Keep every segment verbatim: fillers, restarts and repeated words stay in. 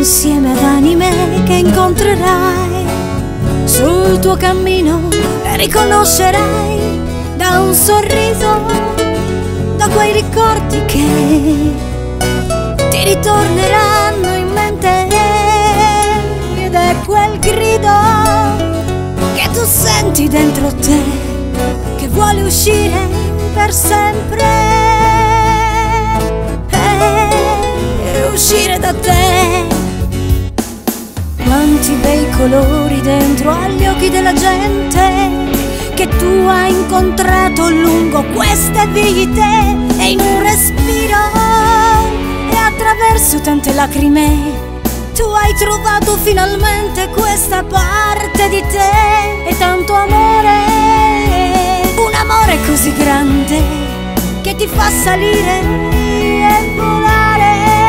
insieme ad anime che incontrerai sul tuo cammino e riconoscerai da un sorriso, da quei ricordi che ti ritorneranno in mente, ed è quel grido che tu senti dentro te che vuole uscire per sempre, e uscire da te. Quanti bei colori dentro agli occhi della gente che tu hai incontrato lungo queste vite, e in un respiro e attraverso tante lacrime tu hai trovato finalmente questa parte di te, e tanto amore, un amore così grande che ti fa salire e volare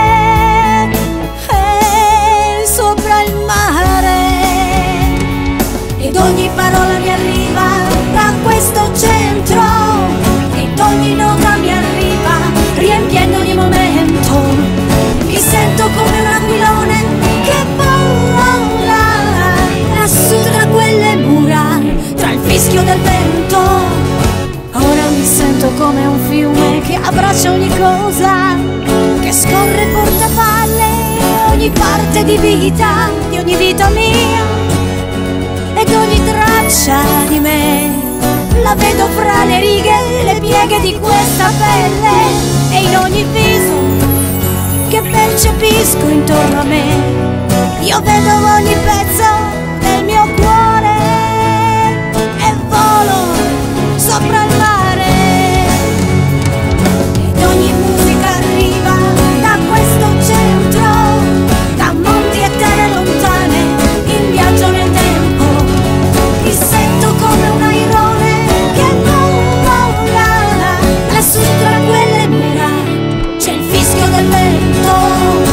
e sopra il mare. Ed ogni parola mi arriva da questo centro, ed ogni nota mi arriva riempiendo ogni momento. Mi sento come un aquilone che vola lassù tra quelle mura, tra il fischio del vento. Ora mi sento come un fiume che abbraccia ogni cosa, che scorre porta a valle ogni parte di vita, di ogni vita mia, ed ogni traccia di me la vedo fra le righe, le pieghe di questa pelle, e in ogni viso che percepisco intorno a me io vedo ogni pezzo del mio cuore e volo sopra il mare. Ed ogni musica arriva da questo centro, da monti e terre lontane, in viaggio nel tempo. Mi sento come un airone che vola lassù tra quelle mura, c'è il fischio del vento.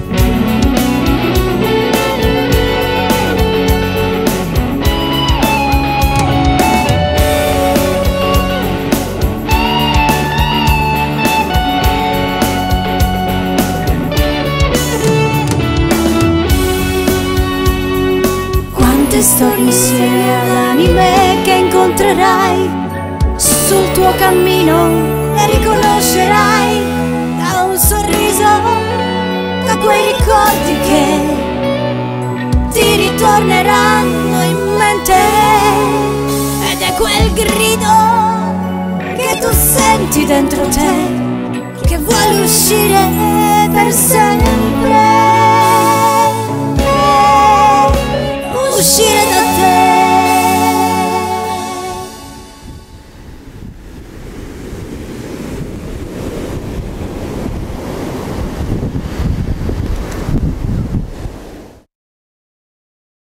Quante storie insieme ad anime che incontrerai sul tuo cammino, le riconoscerai da un sorriso, da quei ricordi che ti ritorneranno in mente, ed è quel grido che tu senti dentro te che vuole uscire per sempre, uscire da